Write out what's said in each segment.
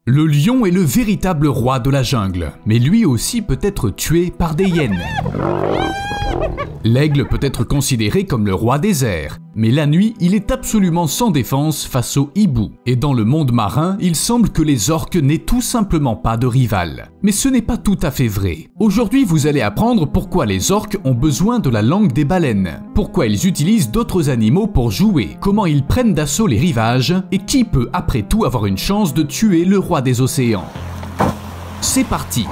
Le lion est le véritable roi de la jungle, mais lui aussi peut être tué par des hyènes. L'aigle peut être considéré comme le roi des airs, mais la nuit, il est absolument sans défense face au hibou. Et dans le monde marin, il semble que les orques n'aient tout simplement pas de rival. Mais ce n'est pas tout à fait vrai. Aujourd'hui, vous allez apprendre pourquoi les orques ont besoin de la langue des baleines, pourquoi ils utilisent d'autres animaux pour jouer, comment ils prennent d'assaut les rivages, et qui peut après tout avoir une chance de tuer le roi des océans. C'est parti!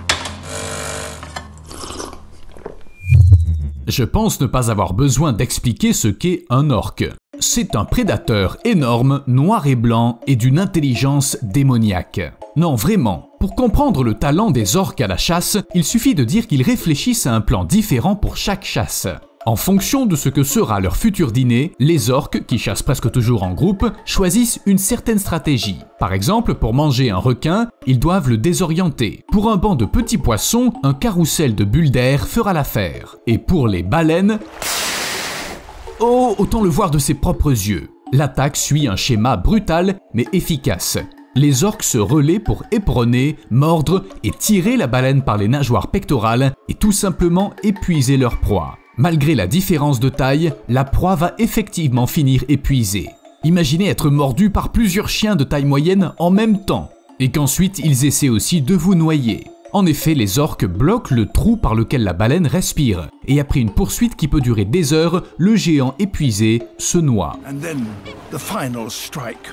Je pense ne pas avoir besoin d'expliquer ce qu'est un orque. C'est un prédateur énorme, noir et blanc et d'une intelligence démoniaque. Non, vraiment, pour comprendre le talent des orques à la chasse, il suffit de dire qu'ils réfléchissent à un plan différent pour chaque chasse. En fonction de ce que sera leur futur dîner, les orques, qui chassent presque toujours en groupe, choisissent une certaine stratégie. Par exemple, pour manger un requin, ils doivent le désorienter. Pour un banc de petits poissons, un carrousel de bulles d'air fera l'affaire. Et pour les baleines... Oh, autant le voir de ses propres yeux. L'attaque suit un schéma brutal mais efficace. Les orques se relaient pour éperonner, mordre et tirer la baleine par les nageoires pectorales et tout simplement épuiser leur proie. Malgré la différence de taille, la proie va effectivement finir épuisée. Imaginez être mordu par plusieurs chiens de taille moyenne en même temps, et qu'ensuite ils essaient aussi de vous noyer. En effet, les orques bloquent le trou par lequel la baleine respire, et après une poursuite qui peut durer des heures, le géant épuisé se noie. And then the final strike.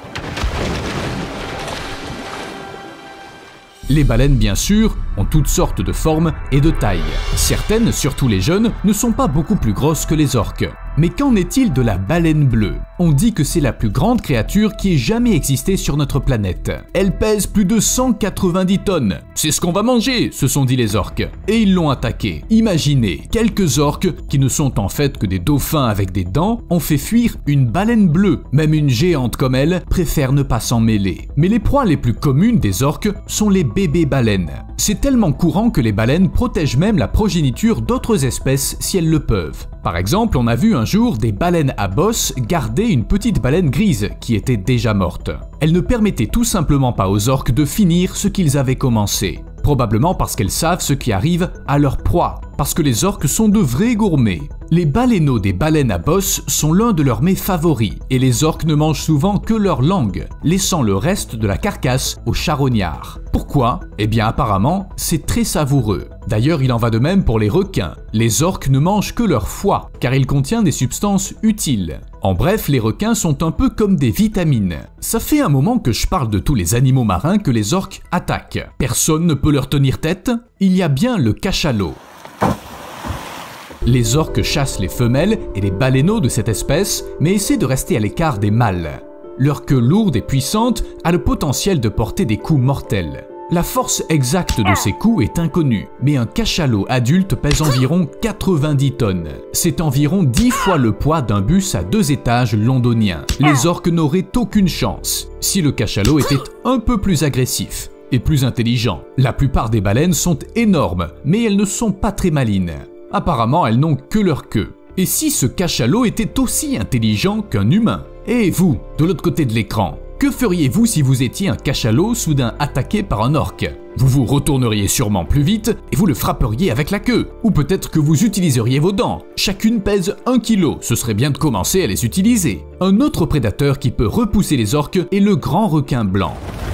Les baleines, bien sûr, ont toutes sortes de formes et de tailles. Certaines, surtout les jeunes, ne sont pas beaucoup plus grosses que les orques. Mais qu'en est-il de la baleine bleue? On dit que c'est la plus grande créature qui ait jamais existé sur notre planète. Elle pèse plus de 190 tonnes. C'est ce qu'on va manger, se sont dit les orques. Et ils l'ont attaquée. Imaginez, quelques orques, qui ne sont en fait que des dauphins avec des dents, ont fait fuir une baleine bleue. Même une géante comme elle préfère ne pas s'en mêler. Mais les proies les plus communes des orques sont les bébés baleines. C'est tellement courant que les baleines protègent même la progéniture d'autres espèces si elles le peuvent. Par exemple, on a vu un jour des baleines à bosse garder une petite baleine grise qui était déjà morte. Elle ne permettait tout simplement pas aux orques de finir ce qu'ils avaient commencé. Probablement parce qu'elles savent ce qui arrive à leur proie, parce que les orques sont de vrais gourmets. Les baleineaux des baleines à bosse sont l'un de leurs mets favoris, et les orques ne mangent souvent que leur langue, laissant le reste de la carcasse aux charognards. Pourquoi? Eh bien apparemment, c'est très savoureux. D'ailleurs, il en va de même pour les requins. Les orques ne mangent que leur foie, car il contient des substances utiles. En bref, les requins sont un peu comme des vitamines. Ça fait un moment que je parle de tous les animaux marins que les orques attaquent. Personne ne peut leur tenir tête. Il y a bien le cachalot. Les orques chassent les femelles et les baleineaux de cette espèce, mais essaient de rester à l'écart des mâles. Leur queue lourde et puissante a le potentiel de porter des coups mortels. La force exacte de ces coups est inconnue, mais un cachalot adulte pèse environ 90 tonnes. C'est environ 10 fois le poids d'un bus à 2 étages londonien. Les orques n'auraient aucune chance si le cachalot était un peu plus agressif et plus intelligent. La plupart des baleines sont énormes, mais elles ne sont pas très malines. Apparemment, elles n'ont que leur queue. Et si ce cachalot était aussi intelligent qu'un humain? Et vous, de l'autre côté de l'écran, que feriez-vous si vous étiez un cachalot soudain attaqué par un orque? Vous vous retourneriez sûrement plus vite et vous le frapperiez avec la queue. Ou peut-être que vous utiliseriez vos dents. Chacune pèse 1 kg, ce serait bien de commencer à les utiliser. Un autre prédateur qui peut repousser les orques est le grand requin blanc.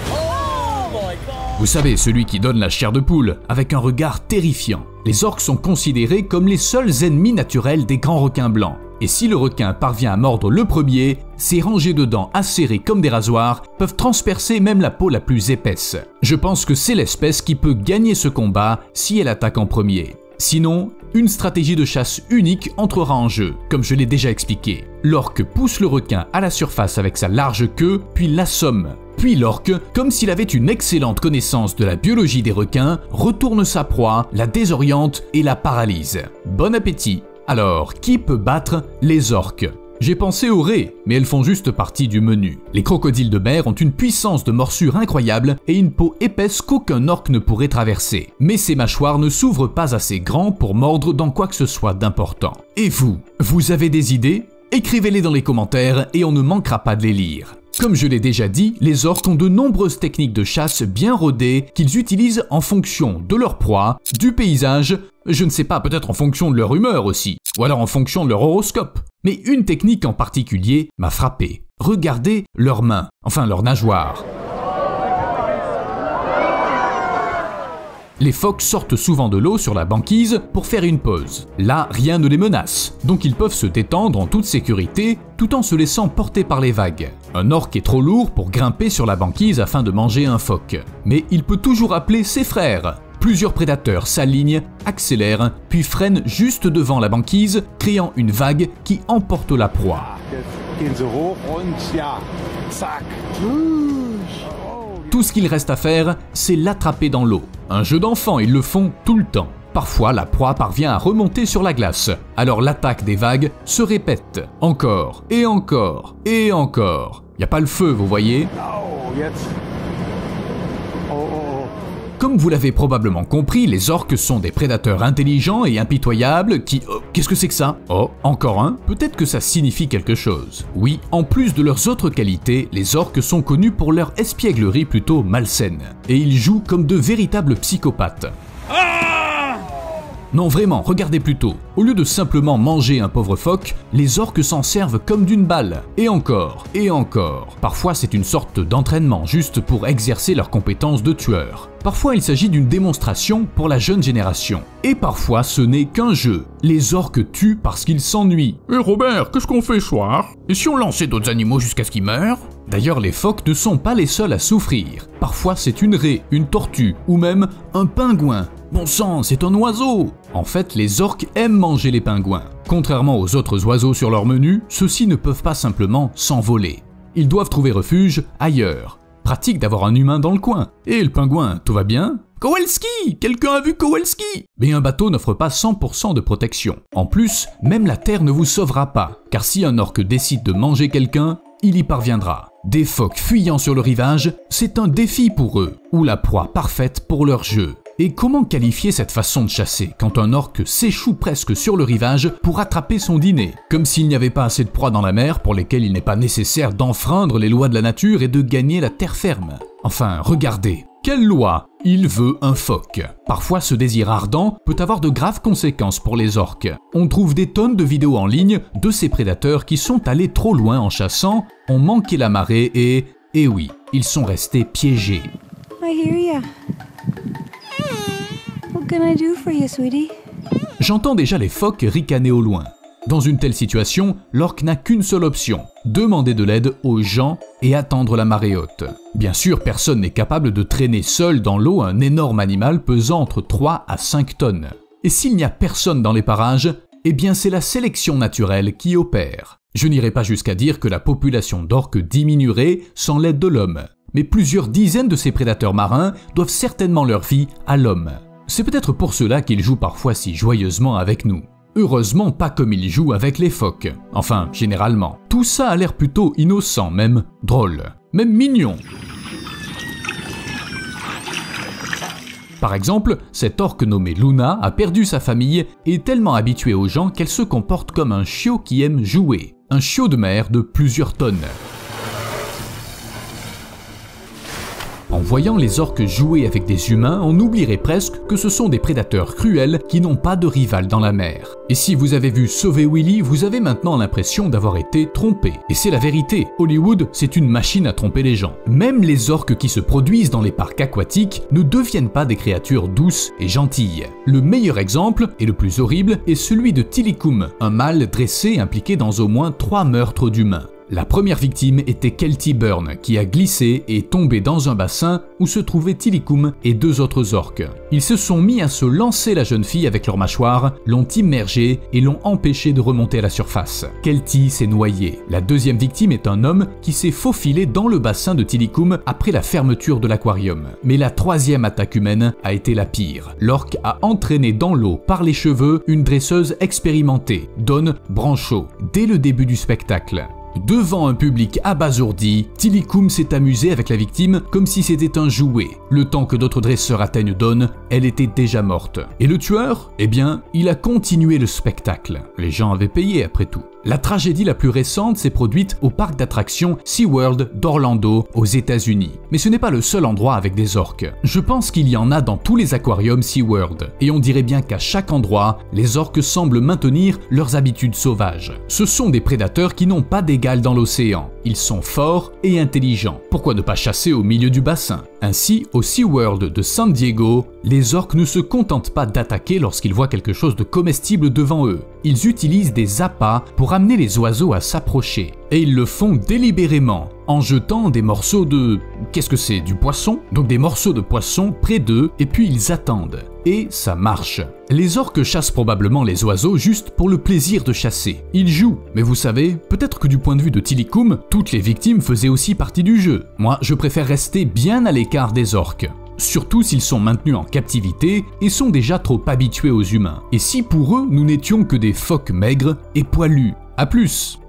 Vous savez, celui qui donne la chair de poule, avec un regard terrifiant. Les orques sont considérés comme les seuls ennemis naturels des grands requins blancs. Et si le requin parvient à mordre le premier, ses rangées de dents acérées comme des rasoirs peuvent transpercer même la peau la plus épaisse. Je pense que c'est l'espèce qui peut gagner ce combat si elle attaque en premier. Sinon, une stratégie de chasse unique entrera en jeu, comme je l'ai déjà expliqué. L'orque pousse le requin à la surface avec sa large queue, puis l'assomme. Puis l'orque, comme s'il avait une excellente connaissance de la biologie des requins, retourne sa proie, la désoriente et la paralyse. Bon appétit! Alors, qui peut battre les orques? J'ai pensé aux raies, mais elles font juste partie du menu. Les crocodiles de mer ont une puissance de morsure incroyable et une peau épaisse qu'aucun orque ne pourrait traverser. Mais ces mâchoires ne s'ouvrent pas assez grand pour mordre dans quoi que ce soit d'important. Et vous avez des idées? Écrivez-les dans les commentaires et on ne manquera pas de les lire. Comme je l'ai déjà dit, les orques ont de nombreuses techniques de chasse bien rodées qu'ils utilisent en fonction de leur proie, du paysage, je ne sais pas, peut-être en fonction de leur humeur aussi, ou alors en fonction de leur horoscope. Mais une technique en particulier m'a frappé. Regardez leurs mains, enfin leurs nageoires. Les phoques sortent souvent de l'eau sur la banquise pour faire une pause. Là, rien ne les menace, donc ils peuvent se détendre en toute sécurité tout en se laissant porter par les vagues. Un orque est trop lourd pour grimper sur la banquise afin de manger un phoque, mais il peut toujours appeler ses frères. Plusieurs prédateurs s'alignent, accélèrent, puis freinent juste devant la banquise, créant une vague qui emporte la proie. Tout ce qu'il reste à faire, c'est l'attraper dans l'eau. Un jeu d'enfant, ils le font tout le temps. Parfois, la proie parvient à remonter sur la glace. Alors l'attaque des vagues se répète. Encore, et encore, et encore. Y a pas le feu, vous voyez ? Comme vous l'avez probablement compris, les orques sont des prédateurs intelligents et impitoyables qui... Oh, qu'est-ce que c'est que ça? Oh, encore un? Peut-être que ça signifie quelque chose. Oui, en plus de leurs autres qualités, les orques sont connus pour leur espièglerie plutôt malsaine. Et ils jouent comme de véritables psychopathes. Non vraiment, regardez plutôt. Au lieu de simplement manger un pauvre phoque, les orques s'en servent comme d'une balle. Et encore, et encore. Parfois c'est une sorte d'entraînement juste pour exercer leurs compétences de tueur. Parfois il s'agit d'une démonstration pour la jeune génération. Et parfois ce n'est qu'un jeu. Les orques tuent parce qu'ils s'ennuient. Hé Robert, qu'est-ce qu'on fait ce soir? Et si on lançait d'autres animaux jusqu'à ce qu'ils meurent? D'ailleurs, les phoques ne sont pas les seuls à souffrir. Parfois, c'est une raie, une tortue ou même un pingouin. Bon sang, c'est un oiseau! En fait, les orques aiment manger les pingouins. Contrairement aux autres oiseaux sur leur menu, ceux-ci ne peuvent pas simplement s'envoler. Ils doivent trouver refuge ailleurs. Pratique d'avoir un humain dans le coin. Et le pingouin, tout va bien? Kowalski! Quelqu'un a vu Kowalski? Mais un bateau n'offre pas 100% de protection. En plus, même la terre ne vous sauvera pas, car si un orque décide de manger quelqu'un, il y parviendra. Des phoques fuyant sur le rivage, c'est un défi pour eux, ou la proie parfaite pour leur jeu. Et comment qualifier cette façon de chasser quand un orque s'échoue presque sur le rivage pour attraper son dîner? Comme s'il n'y avait pas assez de proies dans la mer pour lesquelles il n'est pas nécessaire d'enfreindre les lois de la nature et de gagner la terre ferme. Enfin, regardez. Quelle loi? Il veut un phoque. Parfois, ce désir ardent peut avoir de graves conséquences pour les orques. On trouve des tonnes de vidéos en ligne de ces prédateurs qui sont allés trop loin en chassant, ont manqué la marée et oui, ils sont restés piégés. I hear ya. What can I do for you, sweetie? J'entends déjà les phoques ricaner au loin. Dans une telle situation, l'orque n'a qu'une seule option, demander de l'aide aux gens et attendre la marée haute. Bien sûr, personne n'est capable de traîner seul dans l'eau un énorme animal pesant entre 3 à 5 tonnes. Et s'il n'y a personne dans les parages, eh bien c'est la sélection naturelle qui opère. Je n'irai pas jusqu'à dire que la population d'orques diminuerait sans l'aide de l'homme, mais plusieurs dizaines de ces prédateurs marins doivent certainement leur vie à l'homme. C'est peut-être pour cela qu'ils jouent parfois si joyeusement avec nous. Heureusement pas comme ils jouent avec les phoques. Enfin, généralement. Tout ça a l'air plutôt innocent, même drôle, même mignon. Par exemple, cette orque nommée Luna a perdu sa famille et est tellement habituée aux gens qu'elle se comporte comme un chiot qui aime jouer. Un chiot de mer de plusieurs tonnes. En voyant les orques jouer avec des humains, on oublierait presque que ce sont des prédateurs cruels qui n'ont pas de rival dans la mer. Et si vous avez vu Sauver Willy, vous avez maintenant l'impression d'avoir été trompé. Et c'est la vérité, Hollywood, c'est une machine à tromper les gens. Même les orques qui se produisent dans les parcs aquatiques ne deviennent pas des créatures douces et gentilles. Le meilleur exemple, et le plus horrible, est celui de Tilikum, un mâle dressé impliqué dans au moins 3 meurtres d'humains. La première victime était Kelty Burn, qui a glissé et est tombé dans un bassin où se trouvaient Tilikum et 2 autres orques. Ils se sont mis à se lancer la jeune fille avec leurs mâchoires, l'ont immergée et l'ont empêchée de remonter à la surface. Kelty s'est noyée. La deuxième victime est un homme qui s'est faufilé dans le bassin de Tilikum après la fermeture de l'aquarium. Mais la troisième attaque humaine a été la pire. L'orque a entraîné dans l'eau par les cheveux une dresseuse expérimentée, Dawn Brancheau, dès le début du spectacle. Devant un public abasourdi, Tilikum s'est amusé avec la victime comme si c'était un jouet. Le temps que d'autres dresseurs atteignent Dawn, elle était déjà morte. Et le tueur? Eh bien, il a continué le spectacle. Les gens avaient payé après tout. La tragédie la plus récente s'est produite au parc d'attractions SeaWorld d'Orlando, aux États-Unis. Mais ce n'est pas le seul endroit avec des orques. Je pense qu'il y en a dans tous les aquariums SeaWorld. Et on dirait bien qu'à chaque endroit, les orques semblent maintenir leurs habitudes sauvages. Ce sont des prédateurs qui n'ont pas d'égal dans l'océan. Ils sont forts et intelligents. Pourquoi ne pas chasser au milieu du bassin? Ainsi, au SeaWorld de San Diego, les orques ne se contentent pas d'attaquer lorsqu'ils voient quelque chose de comestible devant eux. Ils utilisent des appâts pour amener les oiseaux à s'approcher. Et ils le font délibérément, en jetant des morceaux de... qu'est-ce que c'est? Du poisson? Donc des morceaux de poisson près d'eux, et puis ils attendent. Et ça marche. Les orques chassent probablement les oiseaux juste pour le plaisir de chasser. Ils jouent, mais vous savez, peut-être que du point de vue de Tilikum, toutes les victimes faisaient aussi partie du jeu. Moi, je préfère rester bien à l'écart des orques. Surtout s'ils sont maintenus en captivité et sont déjà trop habitués aux humains. Et si pour eux, nous n'étions que des phoques maigres et poilus. A plus!